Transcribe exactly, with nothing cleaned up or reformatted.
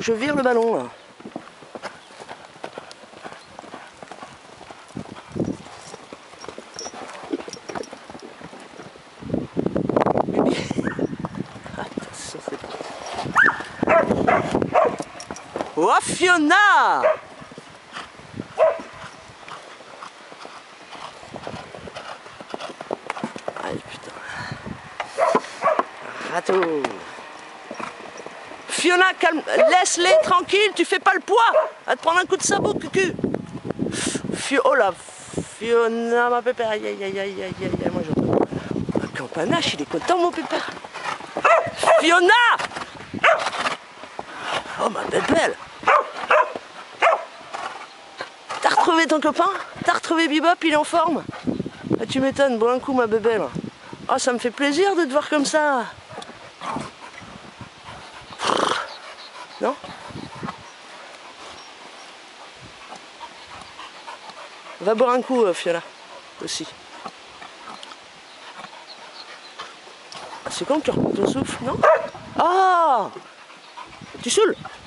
je vire le ballon là. Attention, c'est parti. Oh Fiona! Allez putain. Rateau. Fiona, calme, laisse-les tranquilles, tu fais pas le poids. Va te prendre un coup de sabot, cucu. Fio, oh là, Fiona, ma pépère, aïe aïe aïe aïe aïe aïe, moi j'entends. Le campanache, il est content mon pépère. Fiona! Oh ma bébelle. T'as retrouvé ton copain? T'as retrouvé Bebop, il est en forme? Ah, tu m'étonnes, bois un coup ma bébelle. Oh, ça me fait plaisir de te voir comme ça. Non? Va boire un coup, Fiona, aussi. C'est quand que tu reprends ton souffle, non? Ah! Tu saoules?